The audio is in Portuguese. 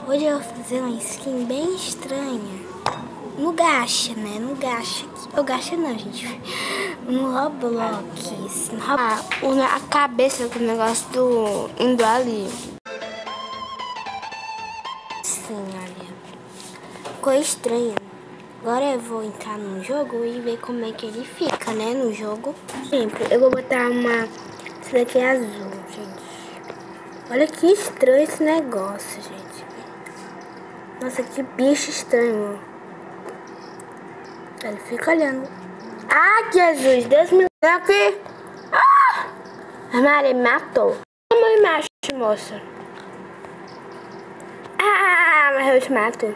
Hoje eu vou fazer uma skin bem estranha. No Gacha, né? No Gacha. O Gacha não, gente. No Roblox. A cabeça do negócio do indo ali. Sim, olha. Ficou estranha. Agora eu vou entrar no jogo e ver como é que ele fica, né? No jogo. Sempre. Eu vou botar uma... Esse daqui é azul, gente. Olha que estranho esse negócio, gente. Nossa, que bicho estranho. Ele fica olhando. Ah, Jesus, Deus me livre aqui. Ah! A Maria me matou. Mãe macho, moça. Ah, mas eu te mato.